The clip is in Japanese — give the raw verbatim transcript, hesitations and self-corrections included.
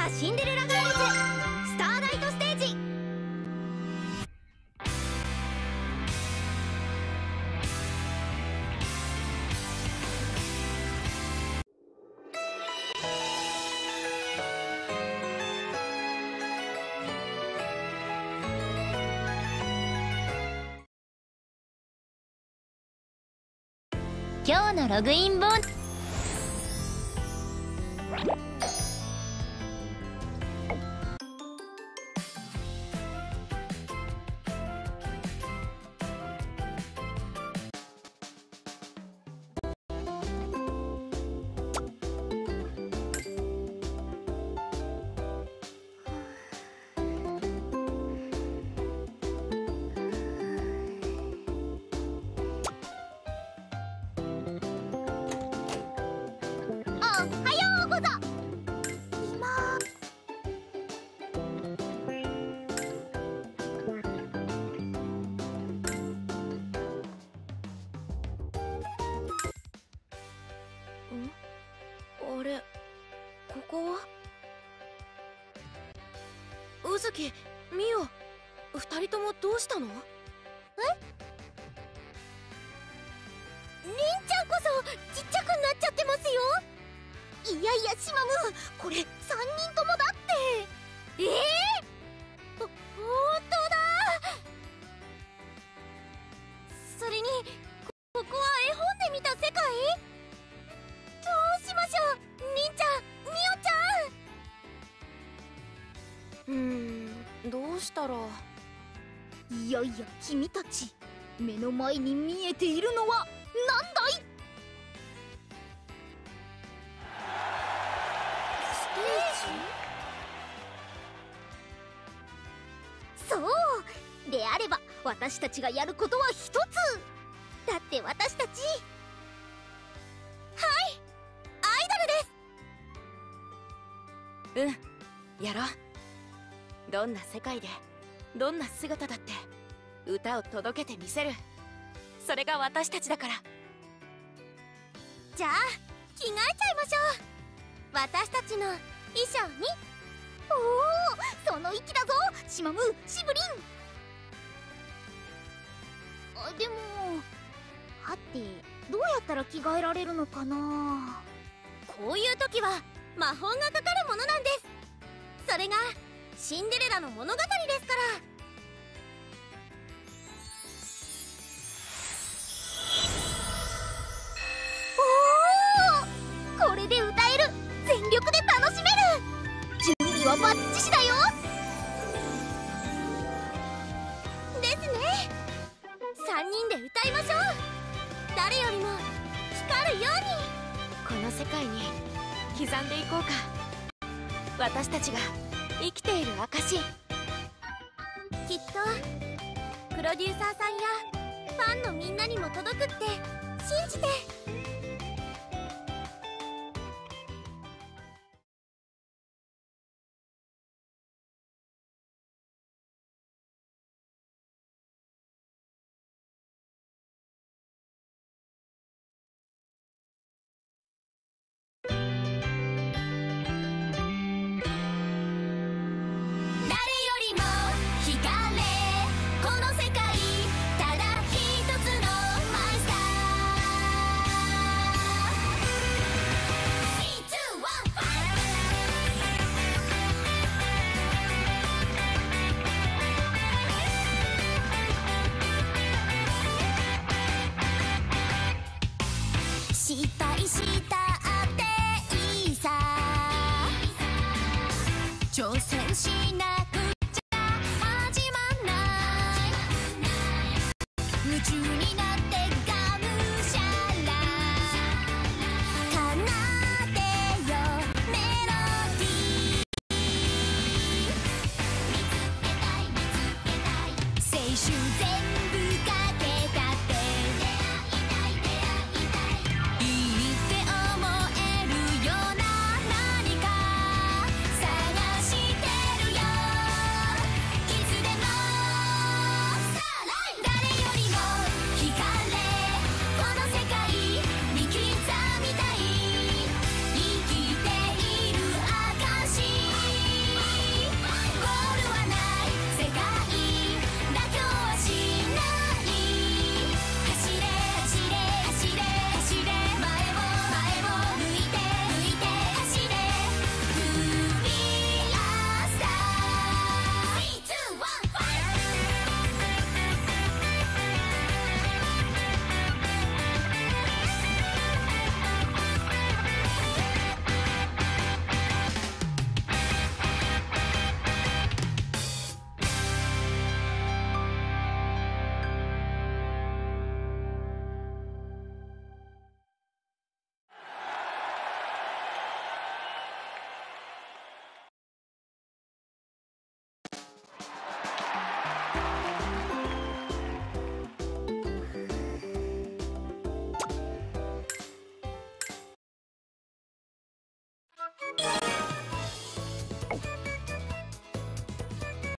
ザ・シンデレラガールズスターナイトステージ。今日のログイン本。 あれ、ここは？うずき、みお、二人ともどうしたの？え？りんちゃんこそちっちゃくなっちゃってますよ。いやいや、しまむ、これ三人ともだって。ええー、ほ、ほんとだ。それに、ここは絵本で見た世界？どうしましょう、りんちゃん、みおちゃん。うーん、どうしたら。 いやいや、君たち、目の前に見えているのは何だい？ ステージ？ そうであれば、私たちがやることは一つ。だって私たち、 うん、やろう。どんな世界でどんな姿だって歌を届けてみせる。それが私たちだから。 じゃあ着替えちゃいましょう。私たちの衣装に。おお、その息だぞ、しまむ、しぶりん。あ、でも、はて、どうやったら着替えられるのかな。 こういう時は魔法がかかるものなんです。それがシンデレラの物語ですから。 おお、これで歌える、全力で楽しめる。準備はバッチシだよ。 ですね。さんにんで歌いましょう。誰よりも光るように。この世界に刻んでいこうか。私たちが生きている証。きっとプロデューサーさんやファンのみんなにも届くって信じて。失敗したっていいさ。挑戦しなくちゃ始まんない。夢中になってがむしゃら奏でよメロディー。見つけたい見つけたい青春全